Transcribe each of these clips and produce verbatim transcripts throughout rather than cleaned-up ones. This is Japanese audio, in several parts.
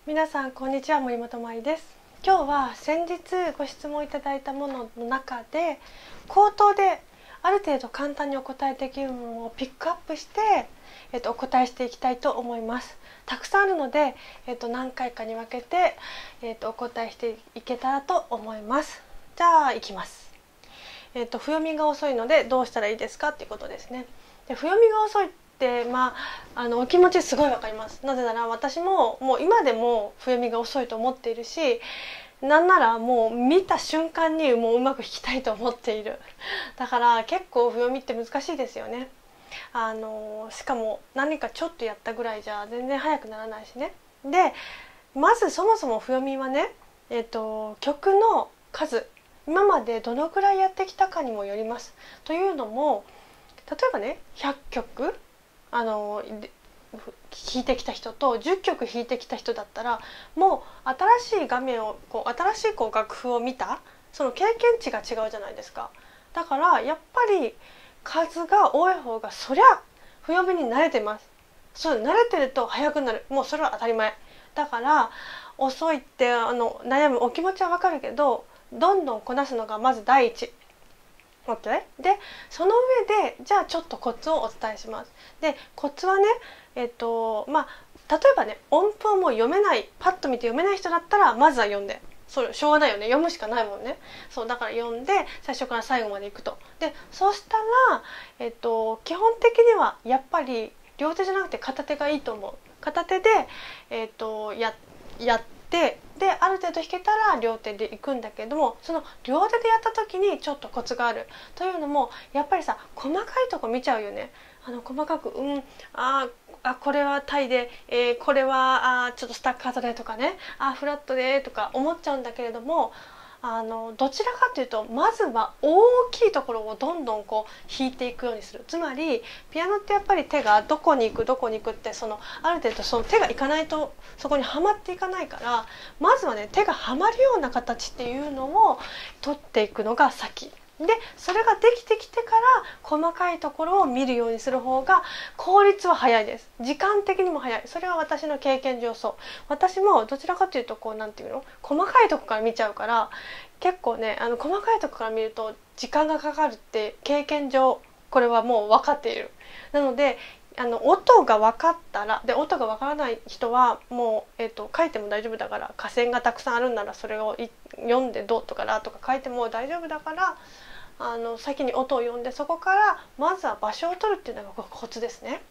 皆さんこんにちは、森本舞です。今日は先日ご質問いただいたものの中で口頭である程度簡単にお答えできるものをピックアップして、えっと、お答えしていきたいと思います。たくさんあるので、えっと、何回かに分けて、えっと、お答えしていけたらと思います。じゃあいきます。えっと、譜読みが遅いのでどうしたらいいですかっていうことですね。で、譜読みが遅いで、まあ、あのお気持ちすごいわかります。なぜなら私ももう今でも譜読みが遅いと思っているし、なんならもう見た瞬間にもううまく弾きたいと思っている。だから結構譜読みって難しいですよね。あのしかも何かちょっとやったぐらいじゃ全然速くならないしね。でまずそもそも譜読みはね、えっと、曲の数、今までどのくらいやってきたかにもよります。というのも例えばねひゃっきょくあの弾いてきた人とじゅっきょく弾いてきた人だったら、もう新しい画面をこう新しいこう楽譜を見たその経験値が違うじゃないですか。だからやっぱり数が多い方がそりゃ譜読みに慣れてます。そう慣れてると速くなる、もうそれは当たり前だから、遅いってあの悩むお気持ちはわかるけど、どんどんこなすのがまず第一。OK？ でその上でじゃあちょっとコツをお伝えします。でコツはね、えっとまあ例えばね音符をもう読めない、パッと見て読めない人だったらまずは読んで、それしょうがないよね、読むしかないもんね。そうだから読んで最初から最後までいくと。でそうしたら、えっと、基本的にはやっぱり両手じゃなくて片手がいいと思う。片手で、えっと、や, やってである程度弾けたら両手でいくんだけども、その両手でやった時にちょっとコツがある。というのもやっぱりさ、細かいとこ見ちゃうよね。あの細かくうんああこれはタイで、えー、これはあちょっとスタッカートでとかね、あフラットでとか思っちゃうんだけれども、あのどちらかというとまずは大きいところをどんどんこう弾いていくようにする。つまりピアノってやっぱり手がどこに行くどこに行くってそのある程度その手がいかないとそこにはまっていかないから、まずはね手がはまるような形っていうのを取っていくのが先で、それができてきてから細かいところを見るようにする方が効率は早いです。時間的にも早い。それは私の経験上そう。私もどちらかというとこうなんていうの、細かいとこから見ちゃうから、結構ねあの細かいとこから見ると時間がかかるって経験上これはもう分かっている。なのであの音が分かったら、で音が分からない人はもう、えーと、書いても大丈夫だから、下線がたくさんあるんならそれを読んでドとかラとか書いても大丈夫だから、あの先に音を読んでそこからまずは場所を取るっていうのがコツですね。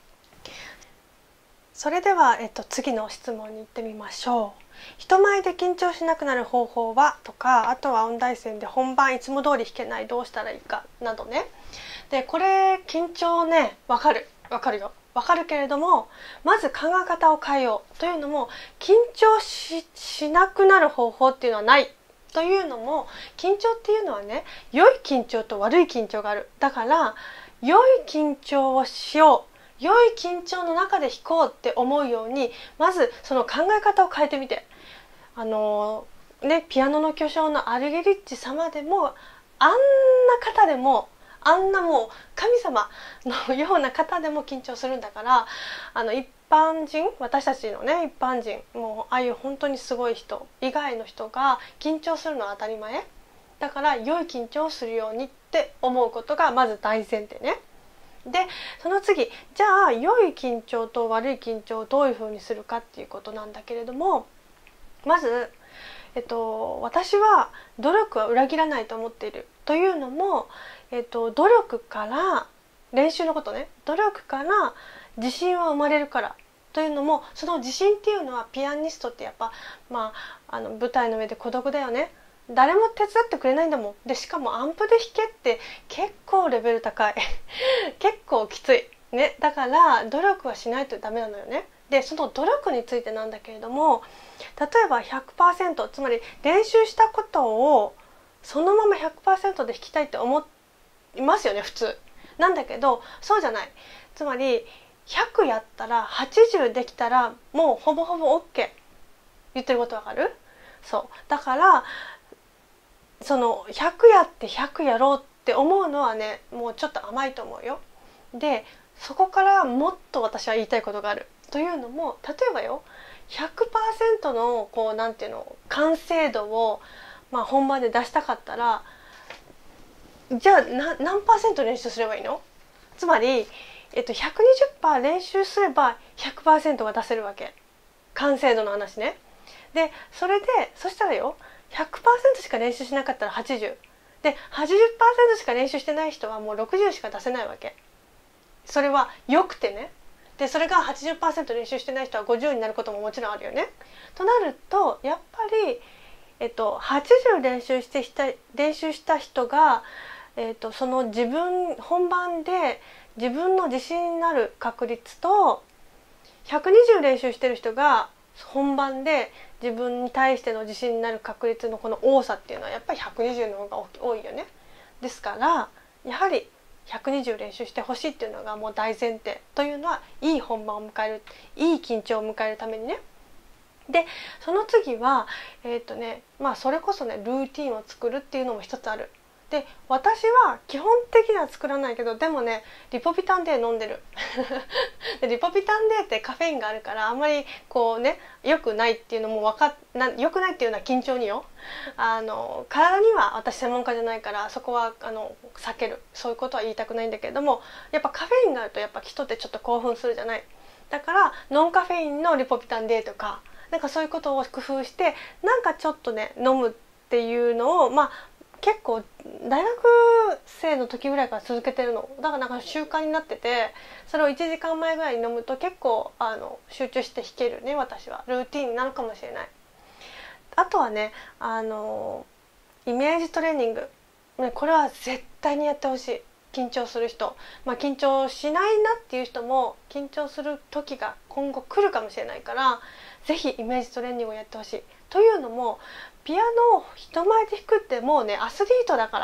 それでは、えっと、次の質問に行ってみましょう。人前で緊張しなくなる方法はとか、あとは音大戦で本番いつも通り弾けないどうしたらいいかなどね。でこれ緊張ね分かる分かるよ分かるけれども、まず考え方を変えよう。というのも緊張 し, しなくなる方法っていうのはない。というのも緊張っていうのはね、良い緊張と悪い緊張がある。だから良い緊張をしよう、良い緊張の中で弾こうって思うように、まずその考え方を変えてみて。あのねピアノの巨匠のアルゲリッチ様でもあんな方でもあんなもう神様のような方でも緊張するんだから、あの一般人、私たちのね一般人、もうああいう本当にすごい人以外の人が緊張するのは当たり前だから、良い緊張をするようにって思うことがまず大前提ね。でその次、じゃあ良い緊張と悪い緊張をどういうふうにするかっていうことなんだけれども、まずえっと、私は努力は裏切らないと思っている。というのも、えっと、努力から練習のことね、努力から自信は生まれるから。というのもその自信っていうのは、ピアニストってやっぱ、まあ、あの舞台の上で孤独だよね。誰も手伝ってくれないんだもん。でしかもアンプで弾けって結構レベル高い結構きついね。だから努力はしないとダメなのよね。でその努力についてなんだけれども、例えば ひゃくパーセント、 つまり練習したことをそのまま ひゃくパーセント で弾きたいって思いますよね普通。なんだけどそうじゃない。つまりひゃくやったらはちじゅうできたらもうほぼほぼ OK。 言ってることわかる？そうだからそのひゃくやってひゃくやろうって思うのはね、もうちょっと甘いと思うよ。でそこからもっと私は言いたいことがある。というのも例えばよ、ひゃくパーセントのこうなんていうの完成度を、まあ、本番で出したかったらじゃあな何パーセント練習すればいいの？つまり、えっと、ひゃくにじゅっパーセント 練習すれば ひゃくパーセント が出せるわけ。完成度の話ね。でそれでそしたらよ ひゃくパーセント しか練習しなかったらはちじゅうで はちじゅっパーセント しか練習してない人はもうろくじゅうしか出せないわけ。それはよくてね。でそれが はちじゅっパーセント 練習してない人はごじゅうになることももちろんあるよね。となるとやっぱり、えっと、はちじゅう練習してした練習した人が、えっと、その自分本番で自分の自信になる確率とひゃくにじゅう練習してる人が本番で自分に対しての自信になる確率のこの多さっていうのはやっぱりひゃくにじゅうの方が多いよね。ですからやはりひゃくにじゅう練習してほしいっていうのがもう大前提というのはいい本番を迎えるいい緊張を迎えるためにね。でその次はえっとねまあそれこそねルーティンを作るっていうのも一つある。で私は基本的には作らないけどでもねリポビタン D 飲んでるでリポビタン D ってカフェインがあるからあんまりこうね良くないっていうのも分かっな良くないっていうのは緊張によあの体には私専門家じゃないからそこはあの避けるそういうことは言いたくないんだけれどもやっぱカフェインがあるとやっぱ人ってちょっと興奮するじゃない。だからノンカフェインのリポビタン D とかなんかそういうことを工夫してなんかちょっとね飲むっていうのをまあ結構大学生の時ぐらいから続けてるのだからなんか習慣になっててそれをいちじかんまえぐらいに飲むと結構あの集中して弾けるね。私はルーティンになるかもしれない。あとはねあのイメージトレーニング、ね、これは絶対にやってほしい。緊張する人、まあ、緊張しないなっていう人も緊張する時が今後来るかもしれないからぜひイメージトレーニングをやってほしい。というのもピアノを人前で弾くってもうねアスリートだから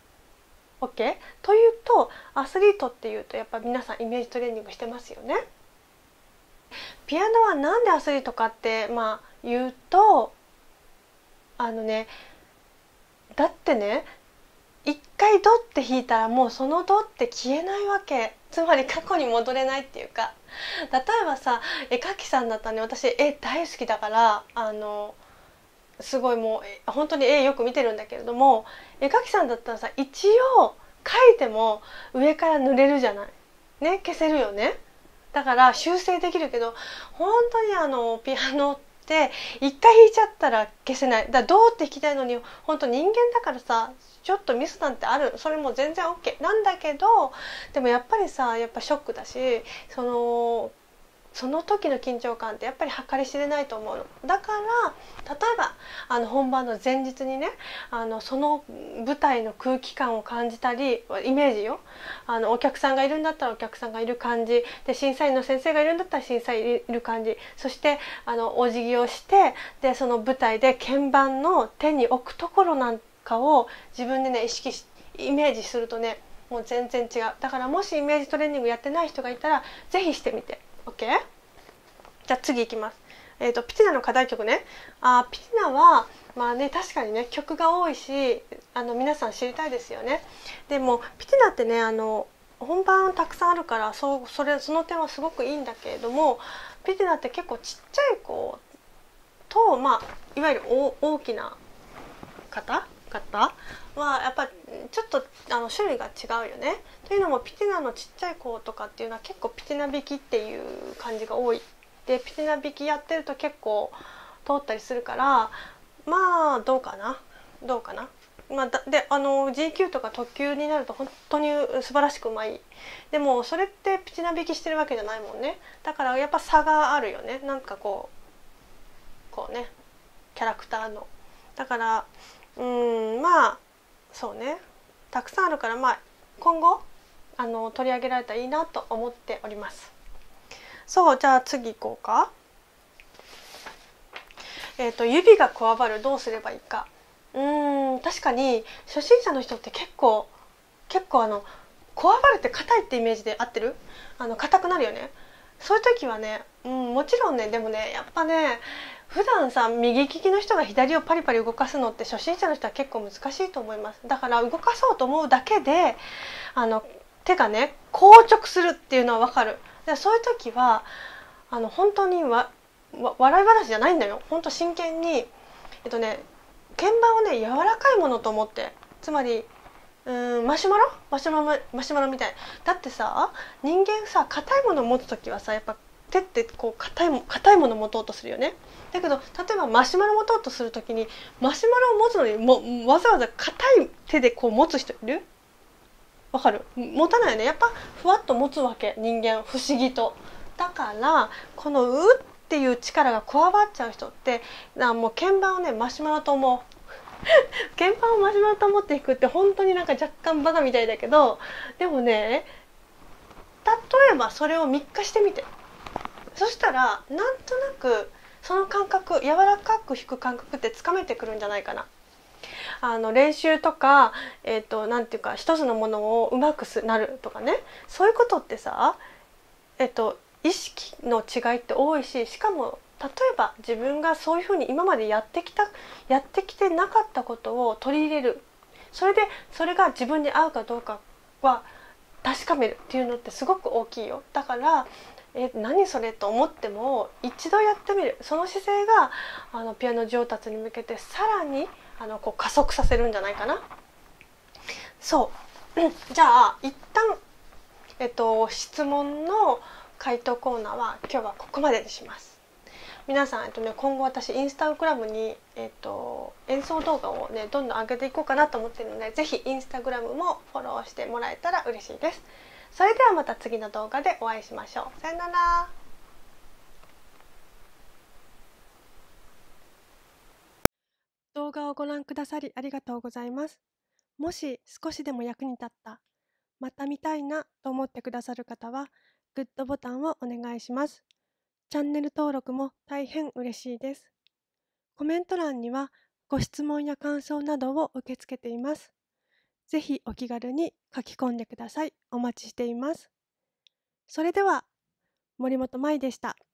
OK？ というとアスリートっていうとやっぱ皆さんイメージトレーニングしてますよね。ピアノはなんでアスリートかってまあ言うとあのねだってね一回ドって弾いたらもうそのドって消えないわけ。つまり過去に戻れないっていうか例えばさ絵描きさんだったらね私絵大好きだからあのすごいもう本当に絵よく見てるんだけれども絵描きさんだったらさ一応描いても上から塗れるじゃないね消せるよね。だから修正できるけど本当にあのピアノって一回弾いちゃったら消せない。だからどうって弾きたいのに本当人間だからさちょっとミスなんてある。それも全然 OK なんだけどでもやっぱりさやっぱショックだしそのその時の緊張感ってやっぱり計り知れないと思うの。だから例えばあの本番の前日にねあのその舞台の空気感を感じたりイメージよあのお客さんがいるんだったらお客さんがいる感じで審査員の先生がいるんだったら審査員いる感じそしてあのお辞儀をしてでその舞台で鍵盤の手に置くところなんかを自分でね意識しイメージするとねもう全然違う。だからもしイメージトレーニングやってない人がいたらぜひしてみて。OK？ じゃあ次いきます。えーと、ピティナの課題曲ね。あピティナはまあね確かにね曲が多いしあの皆さん知りたいですよね。でもピティナってねあの本番たくさんあるからそうそれその点はすごくいいんだけれどもピティナって結構ちっちゃい子とまあいわゆる大大きな方方はやっぱちょっとあの種類が違うよね。というのもピティナのちっちゃい子とかっていうのは結構ピティナ弾きっていう感じが多い。でピティナ弾きやってると結構通ったりするからまあどうかなどうかな。まあ、だであの ジーキュー とか特級になると本当に素晴らしくうまい。でもそれってピティナ弾きしてるわけじゃないもんね。だからやっぱ差があるよね。なんかこうこうねキャラクターのだからうーんまあそうねたくさんあるからまあ今後あの取り上げられたらいいなと思っております。そうじゃあ次行こうか。えっと指がこわばるどうすればいいか。うーん確かに初心者の人って結構結構あのこわばるって硬いってイメージで合ってる？あの硬くなるよね。そういう時はね、うん、もちろんねでもねやっぱね普段さ右利きの人が左をパリパリ動かすのって初心者の人は結構難しいと思います。だから動かそうと思うだけであの手がね硬直するっていうのは分かる。でそういう時はあの本当にわわ笑い話じゃないんだよ、ほんと真剣に。えっとね鍵盤をね柔らかいものと思って、つまりうーんマシュマロマシュマロマシュマロみたい。だってさ、人間さ硬いものを持つ時はさ、やっぱ手ってこう硬いも硬いものを持とうとするよね。だけど例えばマシュマロ持とうとする時に、マシュマロを持つのにもわざわざ硬い手でこう持つ人いる？わかる？持たないよね。やっぱふわっと持つわけ、人間不思議と。だからこのうっていう力が加わっちゃう人って、なもう鍵盤をねマシュマロと思う。鍵盤をマシュマロと思っていくって本当になんか若干バカみたいだけど、でもね例えばそれをみっかしてみて。そしたらなんとなくその感覚、柔らかく弾く感覚ってつかめてくるんじゃないかな。あの練習とか、えーと、なんていうか一つのものをうまくなるとかね、そういうことってさ、えっと、意識の違いって多いし、しかも例えば自分がそういうふうに今までやってきたやってきてなかったことを取り入れる、それでそれが自分に合うかどうかは確かめるっていうのってすごく大きいよ。だからえ何それと思っても一度やってみる、その姿勢があのピアノ上達に向けてさらにあのこう加速させるんじゃないかな。そう、うん、じゃあ一旦、えっと、質問の回答コーナーは今日はここまでにします。皆さん、えっとね、今後私インスタグラムに、えっと、演奏動画をねどんどん上げていこうかなと思っているので、ぜひインスタグラムもフォローしてもらえたら嬉しいです。それではまた次の動画でお会いしましょう。さよなら。動画をご覧くださりありがとうございます。もし少しでも役に立った、また見たいなと思ってくださる方は、グッドボタンをお願いします。チャンネル登録も大変嬉しいです。コメント欄にはご質問や感想などを受け付けています。ぜひお気軽に書き込んでください。お待ちしています。それでは、森本舞でした。